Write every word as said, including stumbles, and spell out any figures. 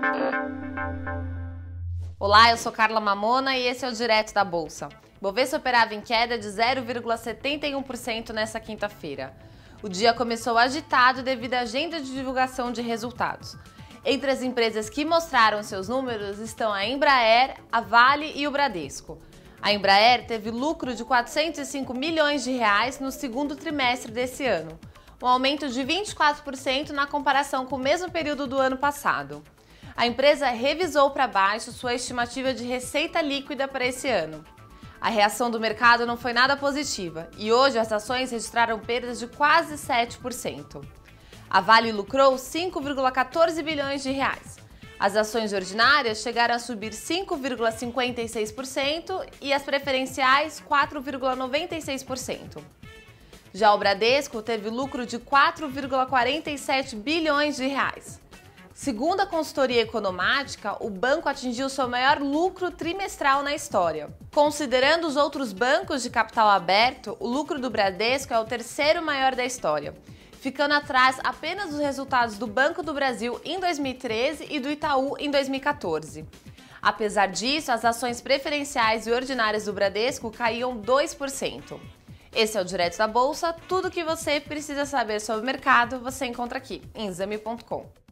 Olá, eu sou Carla Mamona e esse é o Direto da Bolsa. Bovespa operava em queda de zero vírgula setenta e um por cento nesta quinta-feira. O dia começou agitado devido à agenda de divulgação de resultados. Entre as empresas que mostraram seus números estão a Embraer, a Vale e o Bradesco. A Embraer teve lucro de quatrocentos e cinco milhões de reais no segundo trimestre desse ano, um aumento de vinte e quatro por cento na comparação com o mesmo período do ano passado. A empresa revisou para baixo sua estimativa de receita líquida para esse ano. A reação do mercado não foi nada positiva e hoje as ações registraram perdas de quase sete por cento. A Vale lucrou cinco vírgula quatorze bilhões de reais. As ações ordinárias chegaram a subir cinco vírgula cinquenta e seis por cento e as preferenciais quatro vírgula noventa e seis por cento. Já o Bradesco teve lucro de quatro vírgula quarenta e sete bilhões de reais. Segundo a consultoria economática, o banco atingiu seu maior lucro trimestral na história. Considerando os outros bancos de capital aberto, o lucro do Bradesco é o terceiro maior da história, ficando atrás apenas dos resultados do Banco do Brasil em dois mil e treze e do Itaú em dois mil e quatorze. Apesar disso, as ações preferenciais e ordinárias do Bradesco caíam dois por cento. Esse é o Direto da Bolsa, tudo o que você precisa saber sobre o mercado você encontra aqui em exame ponto com.